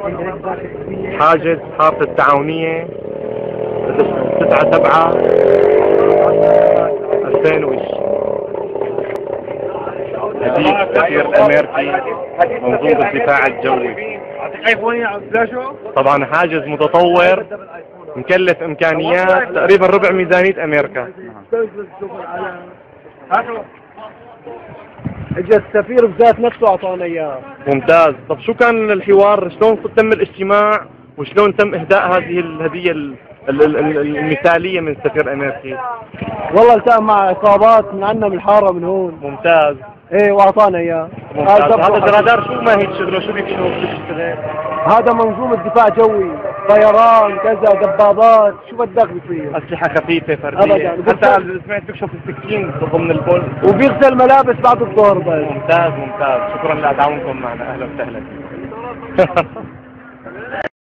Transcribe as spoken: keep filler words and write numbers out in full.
حاجز حارة التعاونية تسعة سبعة ألفين وعشرين. هدية السفير الأمريكي منظومة الدفاع الجوي. طبعا حاجز متطور مكلف إمكانيات تقريبا ربع ميزانية أمريكا. اجى السفير بذات نفسه اعطانا اياه. ممتاز. طب شو كان الحوار؟ شلون تم الاجتماع وشلون تم اهداء هذه الهدية المثالية من السفير الامريكي؟ والله التقى مع عصابات من عندنا من الحارة من هون. ممتاز. ايه واعطانا اياه. هذا الرادار شو ماهية شغله؟ شو بيكشف بيشتغل؟ هذا منظومة دفاع جوي، طيران كذا دبابات، شو بدك بصير؟ أسلحة خفيفة فردية. أبداً. حتى سمعت بيكشف السكين ضمن البول وبيغسل ملابس بعد الظهر بس. ممتاز ممتاز. شكرا لتعاونكم معنا. أهلا وسهلا.